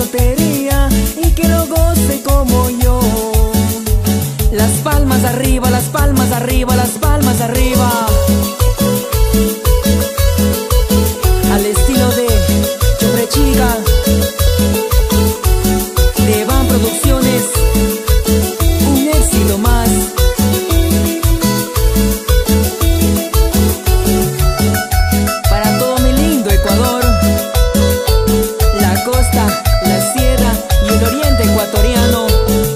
soltería y que lo goce como yo. Las palmas arriba, las palmas arriba, las palmas arriba. Al estilo de Chumrechiga, de Van Producciones, un éxito más. Para todo mi lindo Ecuador, la costa, la sierra y el oriente ecuatoriano.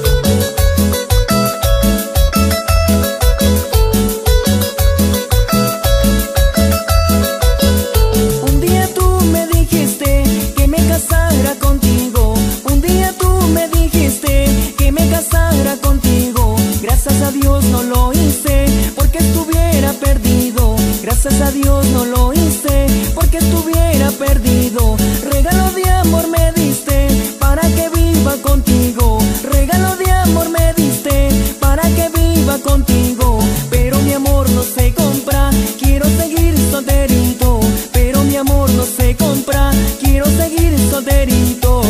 Un día tú me dijiste que me casara contigo. Un día tú me dijiste que me casara contigo. Gracias a Dios no lo hice porque estuviera perdido. Gracias a Dios no lo hice porque estuviera perdido. Regalo de amor me diste para que viva contigo. Regalo de amor me diste para que viva contigo. Pero mi amor no se compra, quiero seguir solterito. Pero mi amor no se compra, quiero seguir solterito.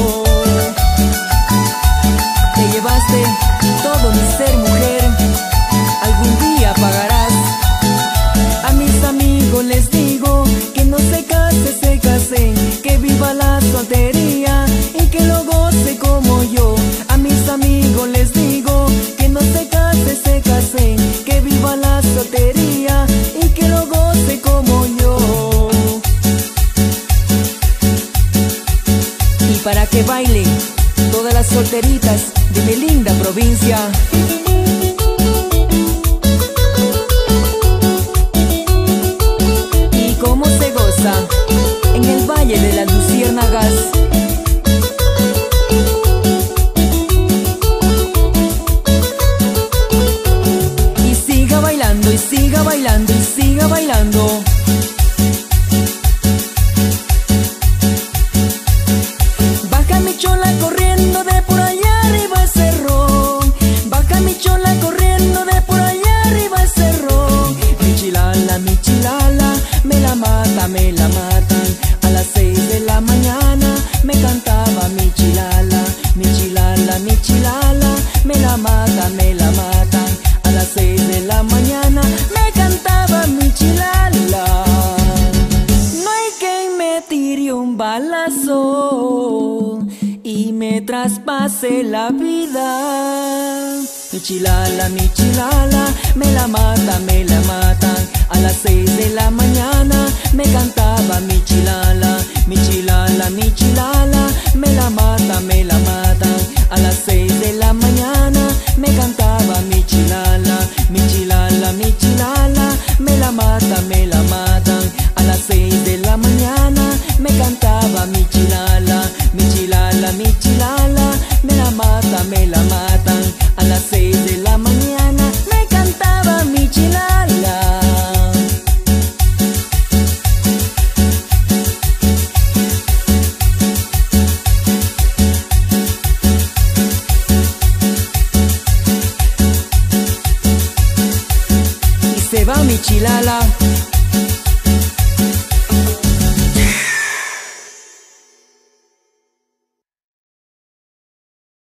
Te llevaste todo mi ser, mujer, algún día pagarás. A mis amigos les digo que no se casen, que viva la soltería y que lo goce como yo. A mis amigos les digo que no se casen, que viva la soltería y que lo goce como yo. Y para que bailen todas las solteritas de mi linda provincia. Y cómo se goza en el Valle de las Luciérnagas. Y siga bailando, y siga bailando, y siga bailando. Baja mi chola corriendo de por allá arriba el cerrón. Baja mi chola corriendo de por allá arriba el cerrón. Mi chilala, me la matan. A las 6 de la mañana me cantaba mi chilala, mi chilala, mi chilala, me la matan. A las 6 de la mañana me cantaba mi chilala. No hay quien me tire un balazo y me traspase la vida. Mi chilala, me la matan. A las 6 de la mañana me cantaba mi chilala, mi chilala, mi chilala, me la matan. A las 6 de la mañana me cantaba mi chilala, mi chilala, mi chilala, me la matan. A las 6 de la mañana me cantaba mi chilala, mi chilala, mi chilala, me la matan. A las 6 de la mañana me cantaba mi chilala. Y se va mi chilala